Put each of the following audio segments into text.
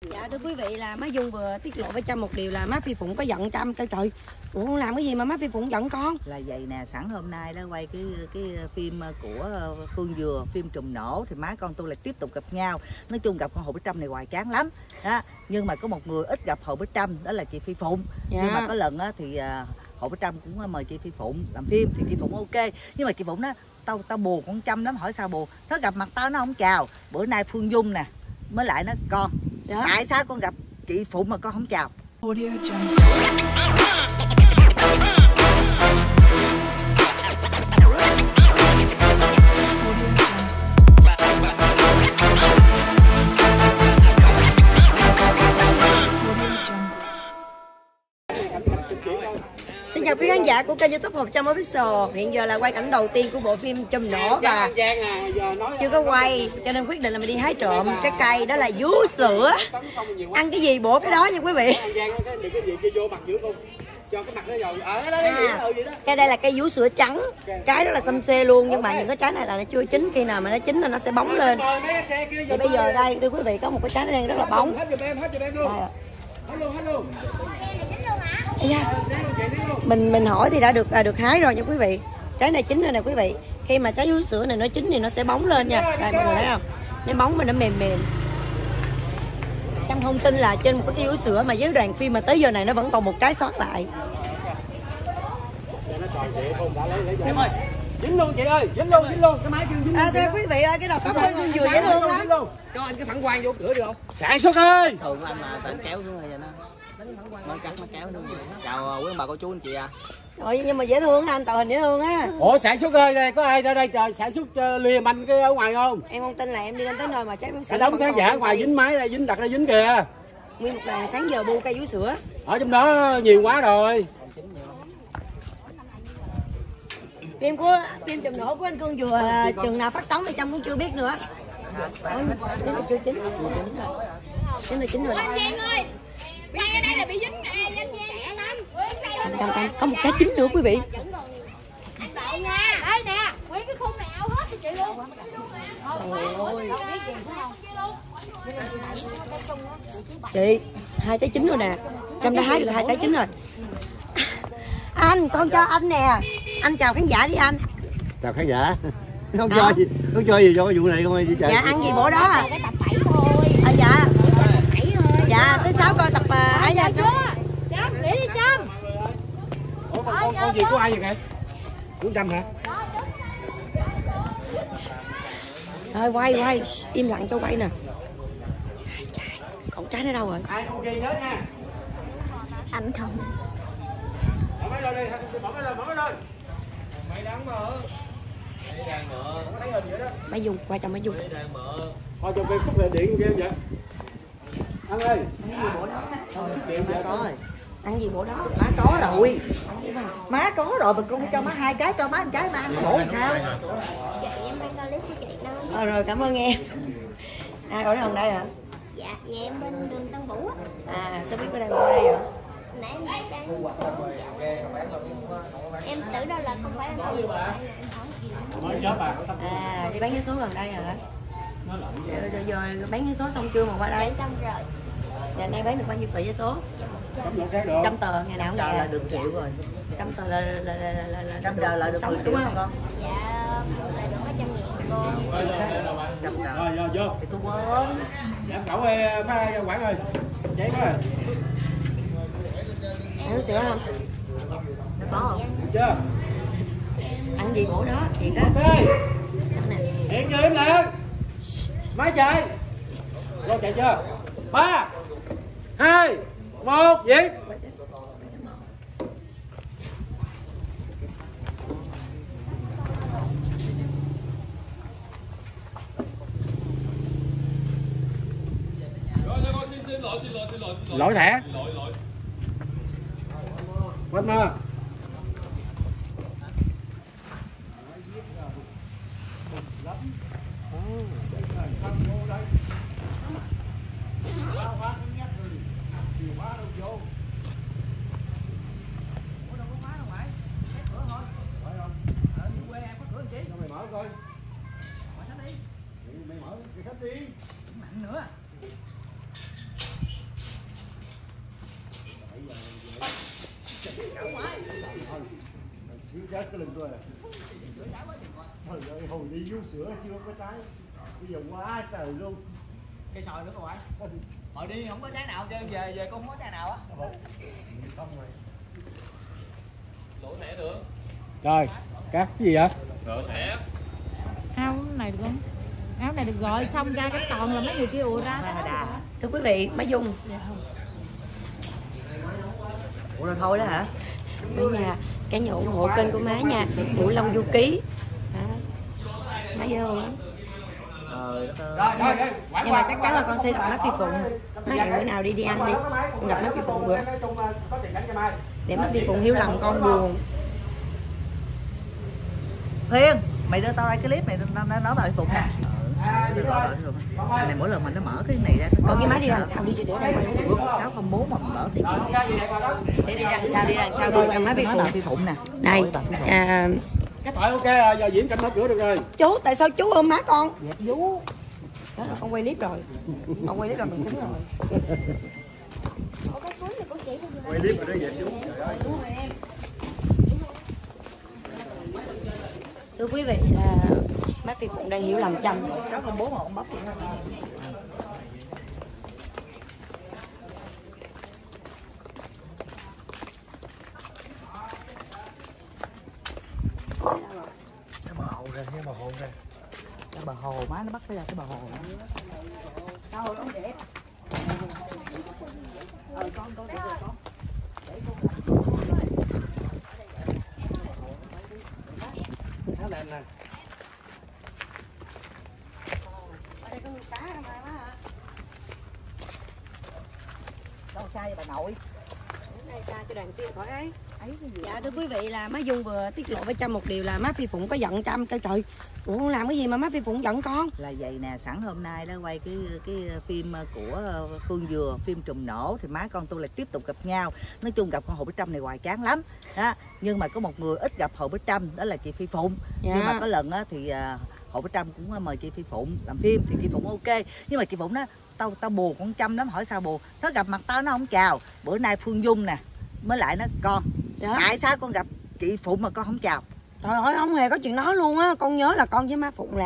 Dạ thưa quý vị, là má Dung vừa tiết lộ với Trâm một điều là má Phi Phụng có giận Trâm. Kêu trời, con làm cái gì mà má Phi Phụng giận con? Là vậy nè, sẵn hôm nay đó quay cái phim của Phương Dừa, phim Trùm Nổ, thì má con tôi lại tiếp tục gặp nhau. Nói chung gặp con Hồ Bích Trâm này hoài chán lắm đó. Nhưng mà có một người ít gặp Hồ Bích Trâm, đó là chị Phi Phụng. Dạ. Nhưng mà có lần á thì Hồ Bích Trâm cũng mời chị Phi Phụng làm phim, thì chị Phụng ok. Nhưng mà chị Phụng đó, tao buồn con Trâm lắm. Hỏi sao buồn? Nó gặp mặt tao nó không chào. Bữa nay Phương Dung nè mới lại nó con, dạ, tại sao con gặp chị Phụng mà con không chào? Audio Jungle. Xin chào quý khán giả của kênh YouTube Hộp Trâm Official. Hiện giờ là quay cảnh đầu tiên của bộ phim Trùm Nổ và chưa có quay, cho nên quyết định là mình đi hái trộm trái cây, đó là vú sữa. Ăn cái gì bổ cái đó nha quý vị. Cái đây là cây vú sữa trắng, trái rất là xăm xê luôn, nhưng mà những cái trái này là nó chưa chín, khi nào mà nó chín là nó sẽ bóng lên. Thì bây giờ đây thưa quý vị, có một cái trái nó đang rất là bóng. Mình hỏi thì đã được hái rồi nha quý vị. Trái này chín rồi nè quý vị. Khi mà trái vú sữa này nó chín thì nó sẽ bóng lên nha. Đây mọi người thấy không? Nó bóng và nó mềm mềm. Trong thông tin là trên một cái cây vú sữa mà với đoàn phim mà tới giờ này nó vẫn còn một trái sót lại. Dính luôn chị ơi, dính luôn, cái máy chưa dính luôn. Thưa quý vị ơi, cái đầu cốc con vừa dễ thương lắm. Cho anh cái phản quang vô cửa được không? Sản xuất ơi. Thường anh mà tận kéo xuống rồi nó. Nó cắt nó kéo luôn. Chào quý ông bà cô chú anh chị à. Rồi nhưng mà dễ thương anh, tạo hình dễ thương á. Ủa sản xuất ơi, đây có ai ra đây trời sản xuất lìa anh cái ở ngoài không? Em không tin là em đi lên tới nơi mà trái vú sữa. Cả đống khán giả ngoài dính máy đây, dính đặt đây dính kìa. Nguyên một đoàn sáng giờ bu cây vú sữa. Ở trong đó nhiều quá rồi. Phim Trùm Nổ của anh Cương vừa chừng nào phát sóng thì Trâm cũng chưa biết nữa. Đến là chưa chín. Đến là chín rồi. Anh Giang ơi, quay ở đây là bị dính nè, anh Giang trẻ lắm. Có một cái chín nữa quý vị. Anh Độ nha. Đây nè, nguyên cái khung này ao hết cho chị luôn. Chị, 2 trái chín rồi nè. Trâm đã hái được 2 trái chín rồi. Anh, con cho anh nè. Anh chào khán giả đi anh. Chào khán giả. Không cho gì cho cái vụ này không ơi chị. Dạ ăn gì bữa đó à? Cái tập 7 thôi. Dạ. Tập 7 thôi. Dạ tới 6 coi tập ấy nha. Trâm, nghĩ đi Trâm. Ủa con gì của ai vậy kìa? Của Trâm hả? Thôi quay, im lặng cho quay nè. Còn trái nó đâu rồi? Ai không ghi nhớ nha. Anh không. Mở máy lên đi, mở máy lên. Mày đang mở. Thấy hình vậy đó. Máy Dung, qua trong máy Dung. Thôi cho cái phút điện kia vậy. Anh ơi. Điện vậy Có rồi. Ăn gì bữa đó? Má có rồi. Má có rồi mà con cho má 2 cái, cho má 1 cái má ăn bổ làm sao? Chị em đang coi clip của chị đó. Rồi cảm ơn em. Ở đây đây hả? Dạ, nhà em bên đường Tân Vũ á. Sao biết ở đây ở đây hả? Nãy em đang em tưởng đâu là không phải anh không. Mới chết bà. Đi bán vé số gần đây hả? Giờ bán vé số xong chưa mà qua đây? Xong rồi. Giờ nay bán được bao nhiêu tờ vé số? 100 tờ, ngày nào cũng Giờ vậy. là được triệu rồi. 100 tờ là 100 giờ là được 10 triệu đúng không? con? Dạ, lại được có 100.000 cô. 100 giờ. Rồi vô. Thì tôi quên. Dạ cậu ơi, pha quảng ơi. Cháy quá rồi. Ăn sữa không? Nó có không? Được chưa? Ăn gì bữa đó? Chị đó. Ok. Hiện chưa im lặng. Máy chạy. Lo chạy chưa? 3 2 1 diễn. Lỗi thẻ. Quên mà. Mày mở cái sách đi. Nặng nữa. Chết cái lưng tôi à. Trời ơi, hồi đi vú sữa chưa có trái. Bây giờ quá trời luôn. Cây sòi nữa không phải. Hồi đi không có trái nào chứ về con không có trái nào á. Không rồi. Rồi, cắt cái gì vậy? Áo này được không? Áo này được gọi xong ra cái còn là mấy người kia ùa ra. Thưa quý vị, má Dung Ủa rồi thôi đó hả? ở nhà cả nhà ủng hộ kênh của má nha, Vũ Long Du Ký. Má dễ thương lắm. Rồi, Nhưng mà chắc chắn là con sẽ gặp má Phi Phụng. Má hẹn bữa nào đi ăn đi, con gặp má Phi Phụng bữa để má Phi Phụng hiểu lòng con buồn. Thiên, mày đưa tao ra cái clip này tao nói bà Phụng nè. Đưa tao bà Phụng. Này mỗi lần mà nó mở cái này ra Còn cái má đi đằng sau đi cho để đây quay bữa 604 mà mở tiền để đi đằng sau tôi gặp má Phi Phụng nè. này. cái thoại ok rồi, giờ Diễm Cảnh mở cửa được rồi. Chú tại sao chú ôm má con? Chú đó là con quay clip rồi, con quay clip rồi mình cứng rồi. Quay clip rồi đó vậy chú. Trời ơi. Thưa quý vị là má Phi Phụng đang hiểu lầm Trâm. 604 mà ông bóc vậy. Cái bờ hồ ra, cái bờ hồ ra. Cái bờ hồ má nó bắt ra cái bờ hồ. Sao rồi con để Con để con. Nó lên nè. ở đây có nuôi cá không má hả? Đâu xa vậy bà nội? Đây xa cho đoàn tiên khỏi ấy. Dạ thưa quý vị là má Dung vừa tiết lộ với Trâm một điều là má Phi Phụng có giận Trâm. Kêu trời, ủa con làm cái gì mà má Phi Phụng giận con? Là vậy nè, sẵn hôm nay đó quay cái phim của Phương Dừa, phim Trùm Nổ thì má con tôi lại tiếp tục gặp nhau. Nói chung gặp con Hồ Bích Trâm này hoài chán lắm đó. Nhưng mà có một người ít gặp Hồ Bích Trâm, đó là chị Phi Phụng. Dạ. Nhưng mà có lần á thì Hồ Bích Trâm cũng mời chị Phi Phụng làm phim thì chị Phụng ok. Nhưng mà chị Phụng đó tao buồn con Trâm lắm, hỏi sao buồn. Nó gặp mặt tao nó không chào. Bữa nay Phương Dung nè mới lại nó con. Dạ. Tại sao con gặp chị Phụng mà con không chào? Trời ơi không hề có chuyện đó luôn á. Con nhớ là con với má Phụng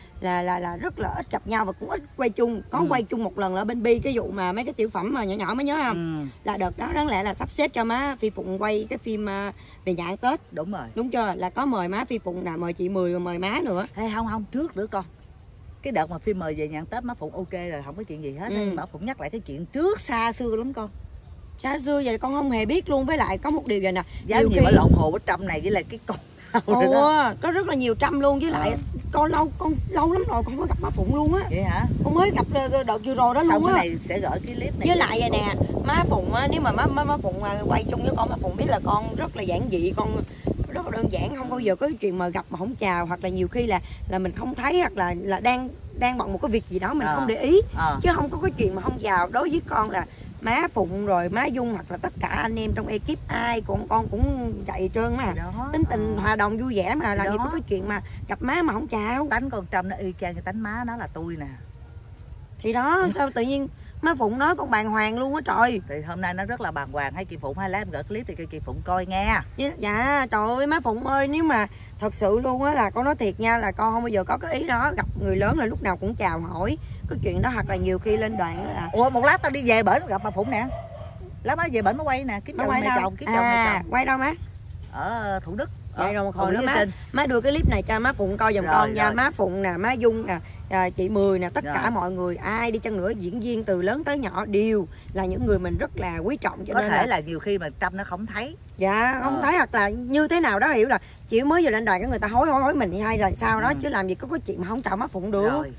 là rất là ít gặp nhau và cũng ít quay chung. Có quay chung một lần là ở bên Bi, cái vụ mà mấy cái tiểu phẩm mà nhỏ nhỏ mới nhớ không? Là đợt đó đáng lẽ là sắp xếp cho má Phi Phụng quay cái phim về nhà ăn Tết. Đúng rồi. Đúng chưa? Là có mời má Phi Phụng, là mời chị Mười rồi mời má nữa. Hay không trước nữa con. Cái đợt mà phim mời về nhà ăn Tết má Phụng ok rồi, không có chuyện gì hết. Nhưng mà Phụng nhắc lại cái chuyện trước xa xưa lắm con. Xa xưa vậy con không hề biết luôn. Với lại có một điều vậy nè, Dám gì mà lộn Hồ Bích Trâm này với lại cái con. Có rất là nhiều Trâm luôn. Với lại con lâu lắm rồi con không có gặp má Phụng luôn á. Vậy hả? Con mới gặp đợt vừa rồi đó xong luôn á. cái này sẽ gửi cái clip này. Với lại vậy nè, má Phụng á, nếu mà má Phụng quay chung với con, má Phụng biết là con rất là giản dị, con rất là đơn giản, không bao giờ có cái chuyện mà gặp mà không chào, hoặc là nhiều khi là mình không thấy, hoặc là đang bận một cái việc gì đó mình không để ý, chứ không có cái chuyện mà không chào. Đối với con là má Phụng rồi má Dung hoặc là tất cả anh em trong ekip ai con cũng chạy trơn mà đó. Tính tình hòa đồng vui vẻ mà làm gì có cái chuyện mà gặp má mà không chào. Tánh con Trâm nó y chang cái tánh má nó là tôi nè. Thì đó sao tự nhiên má Phụng nói con bàng hoàng luôn á trời. Thì hôm nay nó rất là bàng hoàng. Hay chị Phụng hay lát em gửi clip thì chị Phụng coi nghe. Dạ trời ơi má Phụng ơi, nếu mà thật sự luôn á là con nói thiệt nha, là con không bao giờ có cái ý đó. Gặp người lớn là lúc nào cũng chào hỏi cái chuyện đó, hoặc là nhiều khi lên đoàn là ủa một lát tao đi về bển gặp bà Phụng nè. Lát má về bển nó quay nè, kiếm chồng mày chồng, kiếm chồng mày chồng. Quay đâu má? Ở Thủ Đức. Vậy rồi một hồi nữa má đưa cái clip này cho má Phụng coi giùm con nha. Má Phụng nè, má Dung nè, chị Mười nè, tất cả mọi người ai đi chăng nữa, diễn viên từ lớn tới nhỏ đều là những người mình rất là quý trọng. Cho có nên thể là nhiều khi mà Trâm nó không thấy. Dạ không thấy, hoặc là như thế nào đó, hiểu là chỉ mới vừa lên đoàn cái người ta hối mình hay là sao đó, chứ làm gì có chuyện mà không chào má Phụng được. Rồi.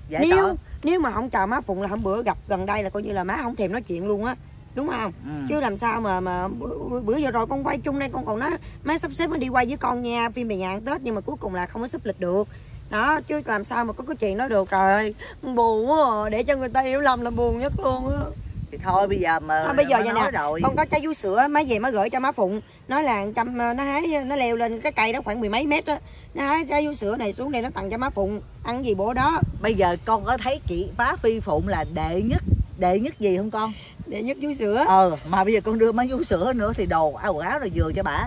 Nếu mà không chào má Phụng là hôm bữa gặp gần đây là coi như là má không thèm nói chuyện luôn á, đúng không? Chứ làm sao mà bữa giờ rồi con quay chung đây con còn nói má sắp xếp mới đi quay với con nha, phim về nhà ăn Tết, nhưng mà cuối cùng là không có sắp lịch được đó, chứ làm sao mà có cái chuyện đó được. Trời ơi buồn quá à. Để cho người ta hiểu lầm là buồn nhất luôn á. Thì thôi bây giờ mà bây giờ vậy nè rồi. Con có trái vú sữa má về má gửi cho má Phụng, nói là Trâm nó hái, nó leo lên cái cây đó khoảng 10 mấy mét á, nó hái trái vú sữa này xuống đây nó tặng cho má Phụng ăn gì bữa đó. Bây giờ con có thấy chị bá Phi Phụng là đệ nhất gì không con? Đệ nhất vú sữa. Mà bây giờ con đưa má vú sữa nữa thì đồ áo rồi vừa cho bả.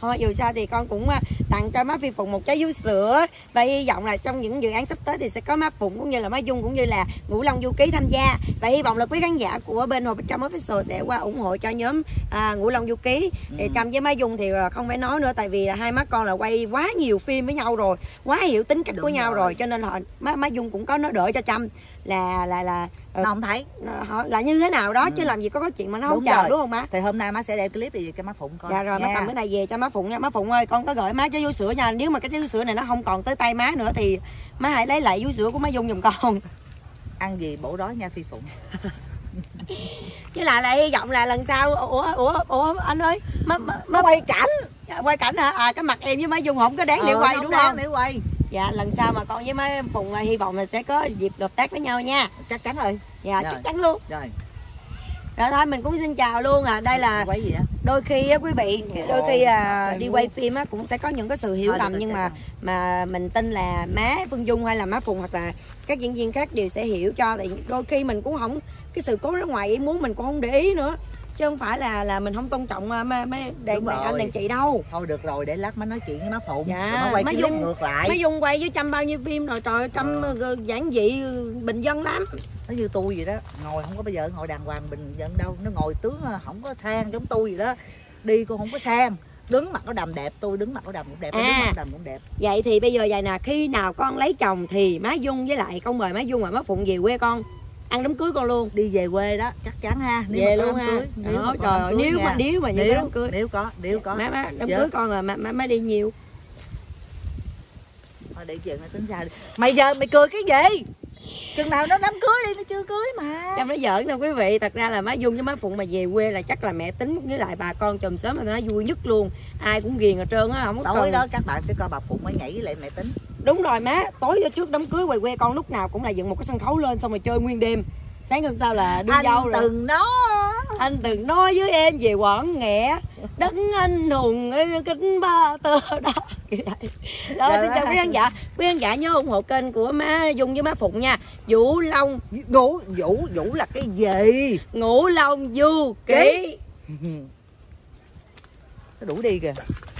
thôi dù sao thì con cũng tặng cho má Phi Phụng một trái vú sữa, và hy vọng là trong những dự án sắp tới thì sẽ có má Phụng cũng như là má Dung cũng như là Ngũ Long Du Ký tham gia, và hy vọng là quý khán giả của bên Hồ Bích Trâm Official sẽ qua ủng hộ cho nhóm Ngũ Long Du Ký. Thì Trâm với má Dung thì không phải nói nữa, tại vì là hai má con là quay quá nhiều phim với nhau rồi, quá hiểu tính cách của nhau rồi, cho nên họ má Dung cũng có nói đỡ cho Trâm là nó không thấy họ là như thế nào đó, chứ làm gì có chuyện mà nó không chờ, đúng không má? Thì hôm nay má sẽ đem clip đi cho má Phụng coi. Dạ rồi má cầm cái này về cho má Phụng nha. Má Phụng ơi, con có gửi má trái vú sữa nha, nếu mà cái trái vú sữa này nó không còn tới tay má nữa thì má hãy lấy lại vú sữa của má Dung giùm con. Ăn gì bổ đói nha Phi Phụng. Với lại hy vọng là lần sau ủa anh ơi, má quay cảnh. Quay cảnh hả? Cái mặt em với má Dung không có đáng để quay đúng không? Để quay. Dạ lần sau mà con với má Phụng hy vọng là sẽ có dịp hợp tác với nhau nha. Chắc chắn rồi. Dạ rồi. Chắc chắn luôn. Rồi thôi mình cũng xin chào luôn đây là quay gì đó. Đôi khi á quý vị, đôi khi đi quay phim á cũng sẽ có những cái sự hiểu lầm, nhưng mà mình tin là má Phương Dung hay là má Phụng hoặc là các diễn viên khác đều sẽ hiểu cho, thì đôi khi mình cũng không, cái sự cố ra ngoài ý muốn mình cũng không để ý nữa, chứ không phải là mình không tôn trọng mấy đàn anh đàn chị đâu. Thôi được rồi, để lát má nói chuyện với má Phụng. Dạ, má quay clip ngược lại. Má Dung quay với Trâm bao nhiêu phim rồi, trời ơi, Trâm giản dị bình dân lắm. Nó như tôi vậy đó, ngồi không có bây giờ ngồi đàng hoàng bình dân đâu, nó ngồi tướng không có sang giống tôi vậy đó, đi cô không có sang, đứng mặt nó đầm đẹp, tôi đứng mặt nó đầm cũng đẹp, đứng mặt đầm cũng đẹp. Vậy thì bây giờ vậy nè, khi nào con lấy chồng thì má Dung với lại con mời má Dung và má Phụng về quê con ăn đám cưới con luôn. Đi về quê đó chắc chắn ha, nếu về mà luôn ha. Trời ơi, nếu mà như đám cưới, nếu có má đám cưới con là má đi nhiều. Thôi để chuyện nó tính sao đi. Mày giờ mày cười cái gì? Chừng nào nó đám cưới đi, nó chưa cưới mà. Trâm nói giỡn thôi quý vị, thật ra là má Dung với má Phụng mà về quê là chắc là mẹ tính với lại bà con chùm xóm là nó vui nhất luôn, ai cũng ghiền ở trơn á, không có tối đó các bạn sẽ coi bà Phụng mới nhảy với lại mẹ Tính. Đúng rồi má, tối trước đám cưới ngoài quê con lúc nào cũng là dựng một cái sân khấu lên xong rồi chơi nguyên đêm, sáng hôm sau là đi dâu rồi. Anh từng nói với em về Quảng Nghệ, đấng anh hùng kính ba tơ đó. Đó, xin chào quý khán giả nhớ ủng hộ kênh của má Dung với má Phụng nha. Vũ Long Vũ là cái gì? Ngũ Long Du Ký. Nó đủ đi kìa.